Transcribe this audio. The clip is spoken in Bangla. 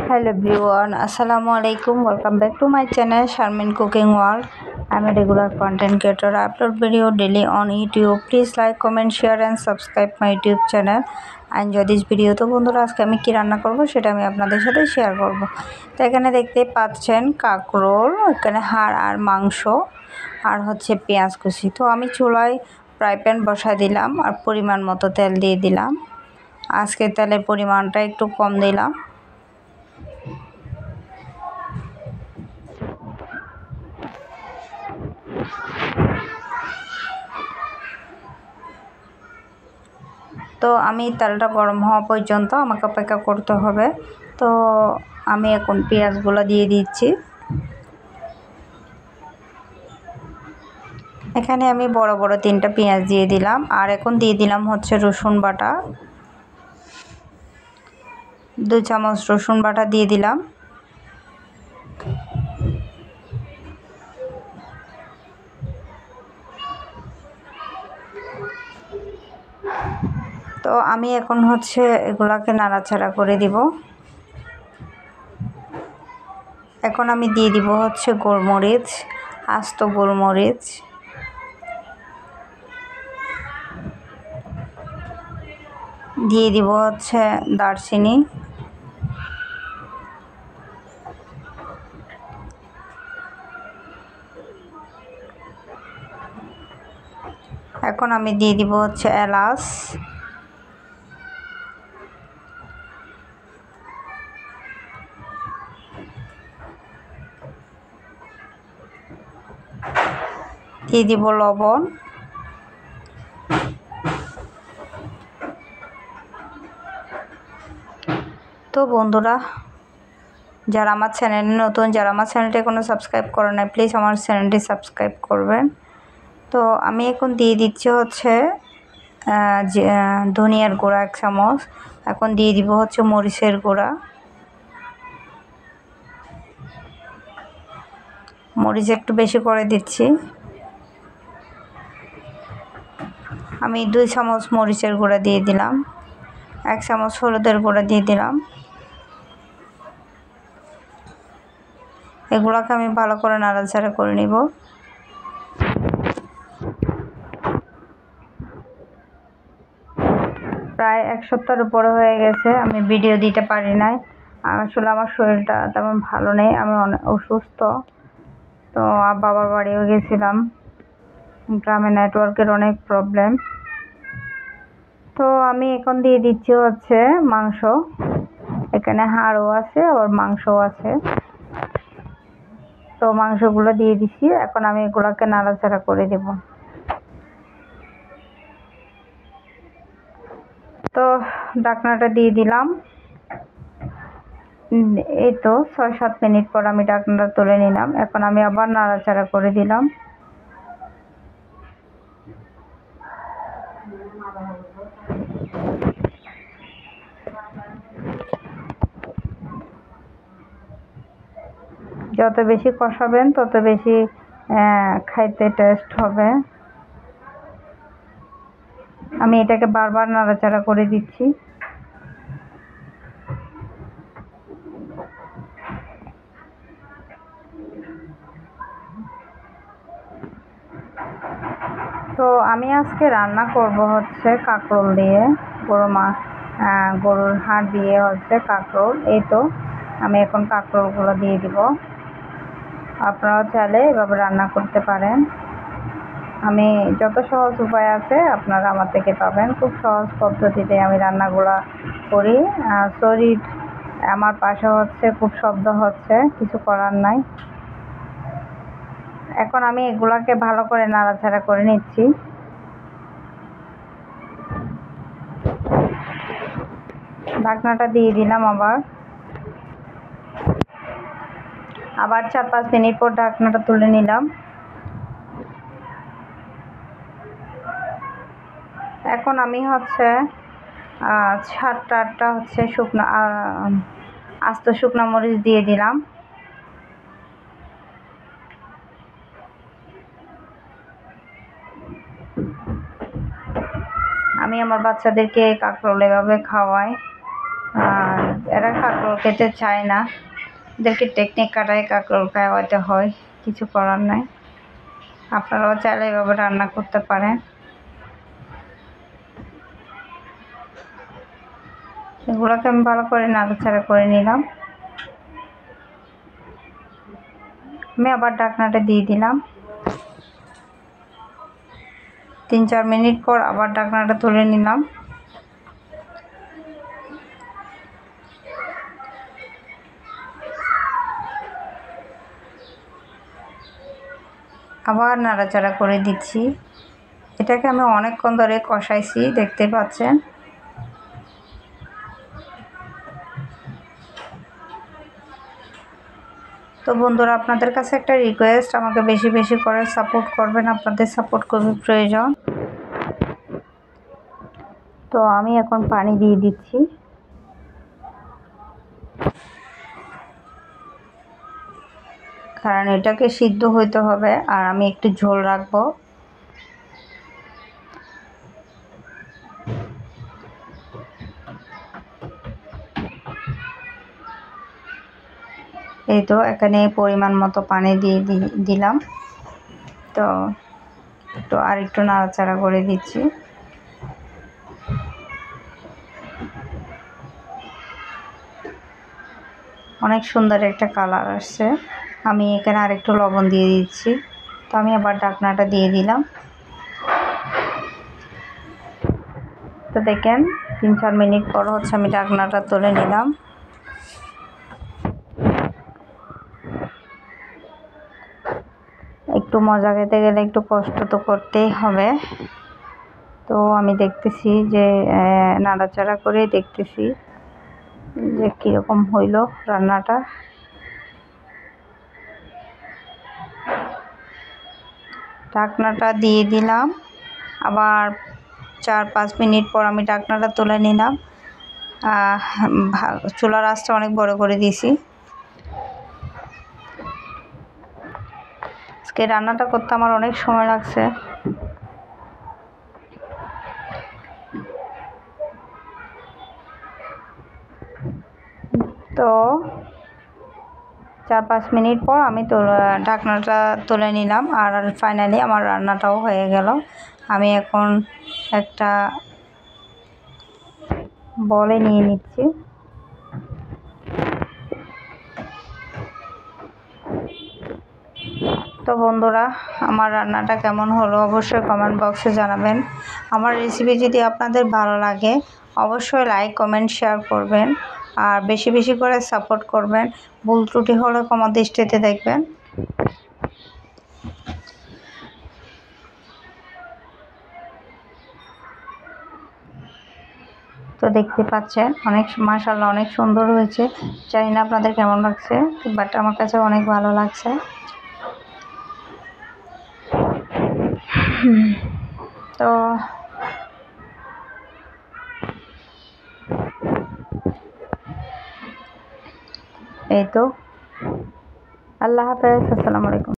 Hello everyone, Assalamu alaikum. Welcome back to my channel Sharmin Cooking World. I'm a regular content creator. I upload video daily on YouTube. Please like, comment, share and subscribe my YouTube channel. Enjoy this video. তো বন্ধুরা আজকে আমি কি রান্না করব সেটা আমি আপনাদের সাথে শেয়ার করব। তো এখানে দেখতে পাচ্ছেন কাঁকরোল, এখানে হাড় আর মাংস আর হচ্ছে পেঁয়াজ কুচি। তো আমি চুলায় ফ্রাই প্যান বসায় দিলাম আর পরিমাণ মতো তেল দিয়ে দিলাম। আজকে তেলের পরিমাণটা একটু কম দিলাম। তো আমি তেলটা গরম হওয়া পর্যন্ত আমাকে অপেক্ষা করতে হবে। তো আমি এখন পেঁয়াজগুলো দিয়ে দিচ্ছি। এখানে আমি বড় বড় 3টা পেঁয়াজ দিয়ে দিলাম আর এখন দিয়ে দিলাম হচ্ছে রসুন বাটা, 2 চামচ রসুন বাটা দিয়ে দিলাম। তো আমি এখন হচ্ছে এগুলাকে নাড়াচাড়া করে দিব। এখন আমি দিয়ে দিব হচ্ছে গোলমরিচ, আস্ত গোলমরিচ, দিয়ে দিব হচ্ছে দারচিনি, এখন আমি দিয়ে দিব হচ্ছে এলাচ, দিয়ে দিব লবণ, তো বন্ধুরা যারা আমার চ্যানেলে নতুন, যারা আমার চ্যানেলটি এখনো সাবস্ক্রাইব করে নাই, প্লিজ আমার চ্যানেলটি সাবস্ক্রাইব করবেন। তো আমি এখন দিয়ে দিচ্ছি হচ্ছে ধনিয়ার গুঁড়া 1 চামচ, এখন দিয়ে দিব হচ্ছে মরিচের গুঁড়া, মরিচ একটু বেশি করে দিচ্ছি। আমি 2 চামচ মরিচের গুঁড়া দিয়ে দিলাম, 1 চামচ হলুদের গুঁড়া দিয়ে দিলাম। এগুলোকে আমি ভালো করে নাড়াচাড়া করে নিব। প্রায় 1 সপ্তাহের উপরে হয়ে গেছে আমি ভিডিও দিতে পারি নাই। আসলে আমার শরীরটা তেমন ভালো নেই, আমি অনেক অসুস্থ। তো বাবার বাড়িও গেছিলাম, গ্রামে নেটওয়ার্কের অনেক প্রবলেম। তো আমি এখন দিয়ে দিচ্ছি হচ্ছে মাংস, এখানে হাড়ও আছে আর মাংসও আছে। তো মাংসগুলো দিয়ে দিচ্ছি, এখন আমি এগুলোকে নাড়াচাড়া করে দেব। তো ঢাকনাটা দিয়ে দিলাম। এই তো 6-7 মিনিট পর আমি ঢাকনাটা তুলে নিলাম। এখন আমি আবার নাড়াচাড়া করে দিলাম। যত বেশি কষাবেন তত বেশি খাইতে টেস্ট হবে। আমি এটাকে বারবার নাড়াচাড়া করে দিচ্ছি। তো আমি আজকে রান্না করব হচ্ছে কাঁকরোল দিয়ে, গরুর হাড় দিয়ে হচ্ছে কাঁকরোল। এই তো আমি এখন কাঁকরোলগুলো দিয়ে দিব। আপনারাও চাইলে এভাবে রান্না করতে পারেন। আমি যত সহজ উপায় আছে আপনারা আমার থেকে পাবেন, খুব সহজ পদ্ধতিতে আমি রান্নাগুলো করি। সরি আমার পাশে হচ্ছে খুব শব্দ হচ্ছে, কিছু করার নাই। এখন আমি এগুলাকে ভালো করে নাড়াচাড়া করে নিচ্ছি। ঢাকনাটা দিয়ে দিলাম, আবার 4-5 মিনিট পর ঢাকনাটা তুলে নিলাম। এখন আমি হচ্ছে 7-8টা হচ্ছে আস্ত শুকনো মরিচ দিয়ে দিলাম। আমি আমার বাচ্চাদেরকে কাঁকরোল এভাবে খাওয়াই। আর এরা কাঁকরোল খেতে চায় না, এদেরকে টেকনিক কাটায় কাঁকরোল খাওয়াতে হয়, কিছু করার নাই। আপনারাও চাইলে এভাবে রান্না করতে পারেন। এগুলোকে আমি ভালো করে নাড়াচাড়া করে নিলাম। আমি আবার ঢাকনাটা দিয়ে দিলাম। 3-4 মিনিট পর আবার ঢাকনাটা তুলে নিলাম। আবার নাড়াচাড়া করে দিচ্ছি। এটাকে আমি অনেকক্ষণ ধরে কষাইছি, দেখতে পাচ্ছেন। তো বন্ধুরা, আপনাদের কাছে একটা রিকোয়েস্ট, আমাকে বেশি বেশি করে সাপোর্ট করবেন, আপনাদের সাপোর্ট খুবই প্রয়োজন। তো আমি এখন পানি দিয়ে দিচ্ছি। কারণ এটাকে সিদ্ধ হইতে হবে, আর আমি একটু ঝোল রাখবো। এই তো এখানে পরিমাণ মতো পানি দিয়ে দিলাম। তো আর একটু নাড়াচাড়া করে দিচ্ছি। অনেক সুন্দর একটা কালার আসছে। আমি এখানে আরেকটু লবণ দিয়ে দিচ্ছি। তো আমি আবার ঢাকনাটা দিয়ে দিলাম। তো দেখেন 3-4 মিনিট পর আমি ঢাকনাটা তুলে নিলাম। একটু মজা খেতে গেলে একটু কষ্ট তো করতেই হবে। তো আমি দেখতেছি যে নাড়াচাড়া করে দেখতেছি যে কীরকম হইল রান্নাটা। ঢাকনাটা দিয়ে দিলাম। আবার 4-5 মিনিট পর আমি ঢাকনাটা তুলে নিলাম। চুলার আঁচটা অনেক বড় করে দিয়েছি। আজকে রান্নাটা করতে আমার অনেক সময় লাগছে। তো 4-5 মিনিট পর আমি ঢাকনাটা তুলে নিলাম। আর ফাইনালি আমার রান্নাটাও হয়ে গেল। আমি এখন একটা বলে নিয়ে নিচ্ছি। তো বন্ধুরা, আমার রান্নাটা কেমন হলো অবশ্যই কমেন্ট বক্সে জানাবেন। আমার রেসিপি যদি আপনাদের ভালো লাগে অবশ্যই লাইক, কমেন্ট, শেয়ার করবেন। আর বেশি বেশি করে সাপোর্ট করবেন। ভুল ত্রুটি হলে ক্ষমা দৃষ্টিতে দেখবেন। তো দেখতে পাচ্ছেন অনেক মাশাআল্লাহ অনেক সুন্দর হয়েছে। জানি না আপনাদের কেমন লাগছে, বাট আমার কাছে অনেক ভালো লাগছে। তো এই তো, আল্লাহ হাফেজ, আসসালামু আলাইকুম।